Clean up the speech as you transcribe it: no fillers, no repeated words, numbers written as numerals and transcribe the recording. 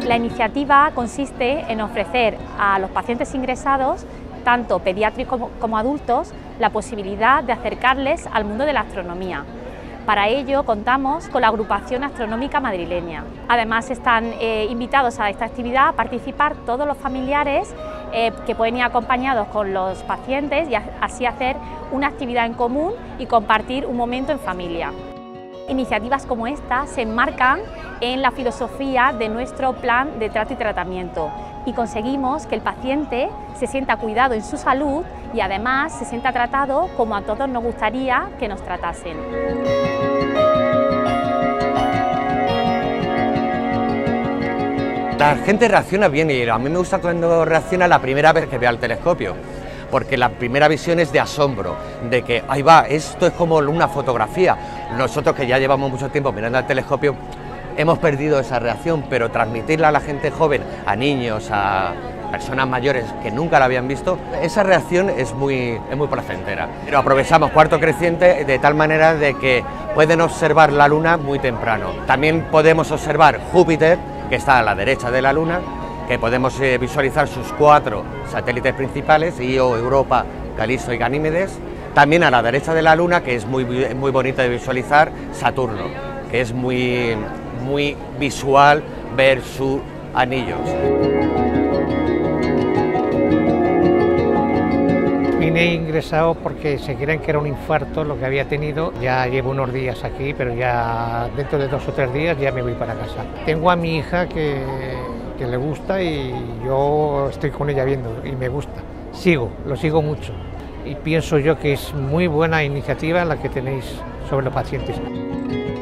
La iniciativa consiste en ofrecer a los pacientes ingresados, tanto pediátricos como adultos, la posibilidad de acercarles al mundo de la astronomía. Para ello contamos con la Agrupación Astronómica Madrileña. Además están invitados a esta actividad a participar todos los familiares que pueden ir acompañados con los pacientes y así hacer una actividad en común y compartir un momento en familia. Iniciativas como esta se enmarcan en la filosofía de nuestro plan de trato y tratamiento y conseguimos que el paciente se sienta cuidado en su salud y además se sienta tratado como a todos nos gustaría que nos tratasen. La gente reacciona bien y a mí me gusta cuando reacciona la primera vez que ve al telescopio, porque la primera visión es de asombro, de que ahí va, esto es como una fotografía. Nosotros que ya llevamos mucho tiempo mirando al telescopio hemos perdido esa reacción, pero transmitirla a la gente joven, a niños, a personas mayores que nunca la habían visto, esa reacción es muy placentera. Pero aprovechamos cuarto creciente de tal manera de que pueden observar la Luna muy temprano. También podemos observar Júpiter, que está a la derecha de la Luna, que podemos visualizar sus 4 satélites principales, Io, Europa, Calisto y Ganímedes. También a la derecha de la Luna, que es muy bonito de visualizar, Saturno, que es muy visual ver sus anillos. Vine ingresado porque se creían que era un infarto lo que había tenido. Ya llevo unos días aquí, pero ya dentro de 2 o 3 días ya me voy para casa. Tengo a mi hija que le gusta y yo estoy con ella viendo y me gusta. Lo sigo mucho y pienso yo que es muy buena iniciativa la que tenéis sobre los pacientes.